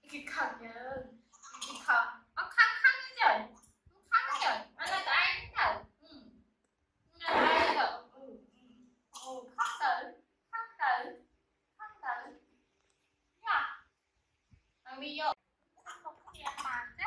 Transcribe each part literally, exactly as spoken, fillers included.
cái khăn nhớ cái khăn nó khăn khăn cái trời khăn cái trời anh là ai cái trời ai rồi khăn tử khăn tử khăn tử nha anh đi vô không có đi ăn bàn chứ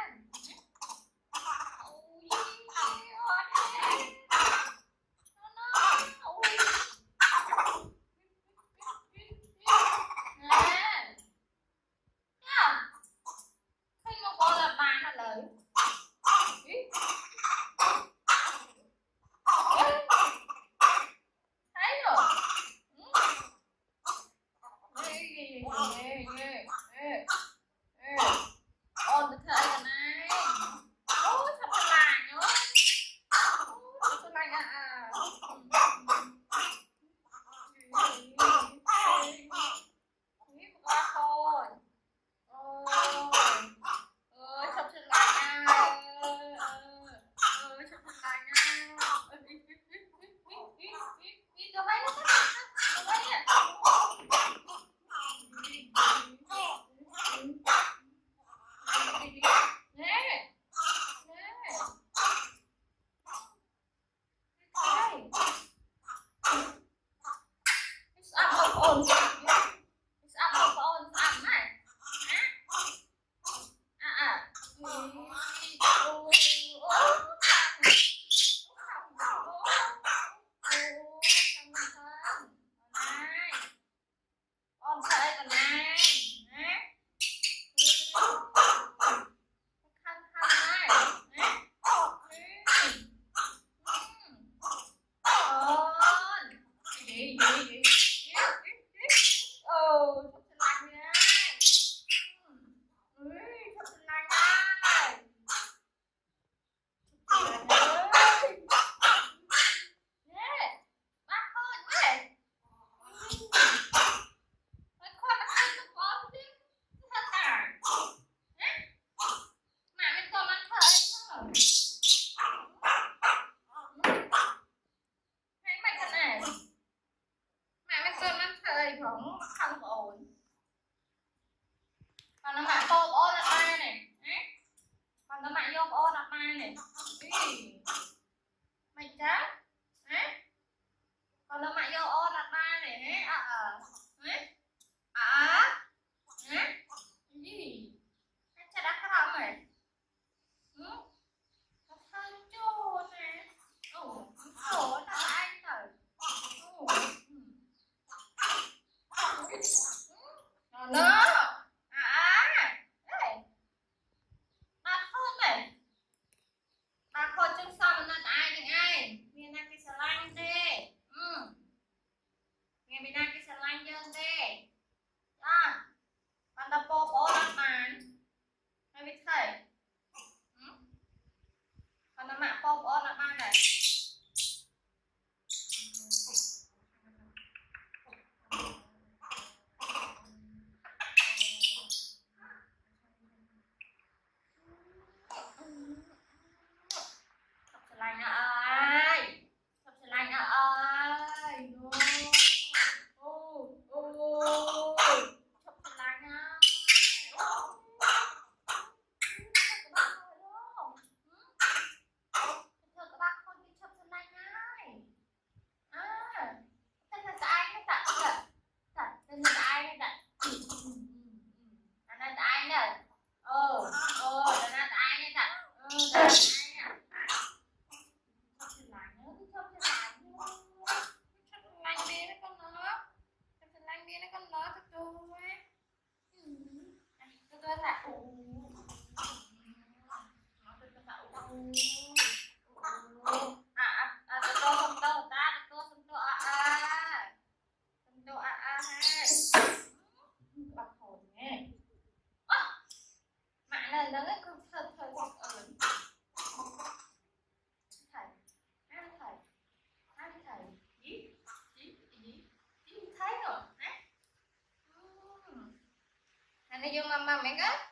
Này vô mama mẹ cái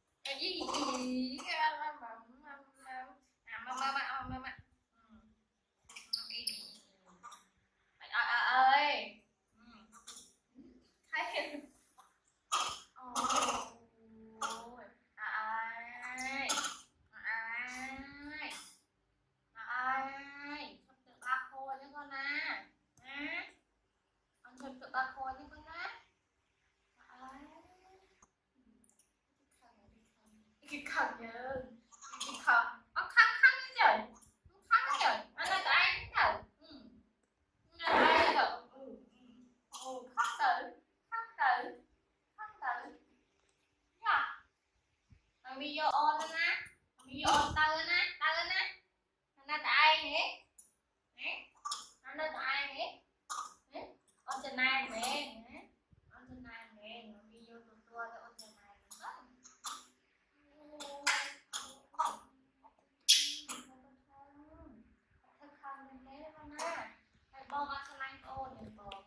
gì gì mama mama mama mama ơi thấy khóc nhớ đi khóc nó khóc khóc như trời nó khóc như trời anh là ai đâu ừ ai đâu ừ ừ khóc tự khóc tự khóc tự nha mà video on lên á video on tao lên á tao lên á anh là ai nhỉ anh là ai nhỉ on trên này nè on trên này nè video tụi tôi on trên này bom ăn sang anh ôn được bom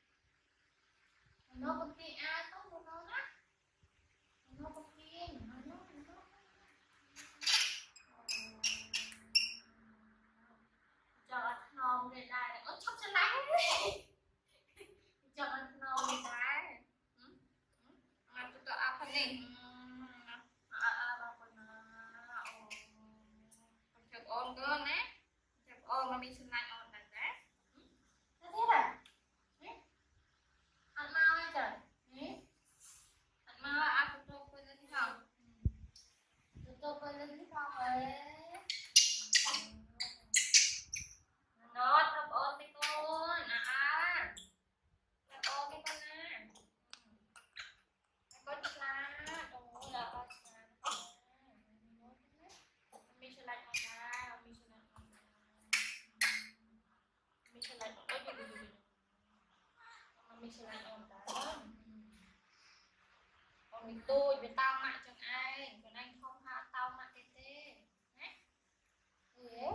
nó có kia ai có một nó đó nó có kia nó nó nó cho nó lên đây ớt chóc chân lái cho nó lên đây mà tụi tao ăn cái này à à bà con con chụp ôn cơ nè chụp ôn mà mình xin lại ôn này đấy thế à ăn mau hay trời ăn mau ăn tụi tôi quên lên cái phòng tụi tôi quên lên cái phòng rồi nó chụp ôn cái con à chụp ôn cái con nè có chả ôi là có chả mình sẽ lại con ra mình sẽ lại con ra mình sẽ lại con ơi gì gì gì mình sẽ lại con đó còn mình tôi với tao mạ chẳng ai còn anh không ha tao mạ cái tê nhé ừ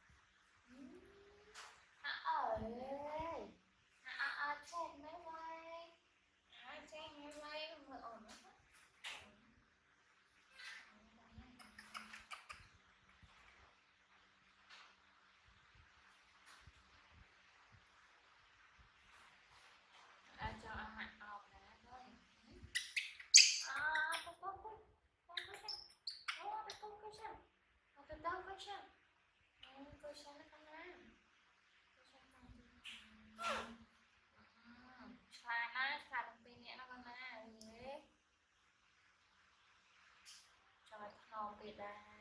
à ơi à à chết mấy quay à chết mấy quay mà ổn lắm cho ăn mặn ọc nè thôi à tôi có cái tôi có cái ô tôi có cái sao tôi đâu cái sao cái sao nó không ăn cái sao không xài nó xài bằng pin nhẹ nó con nè trời thò kìa đà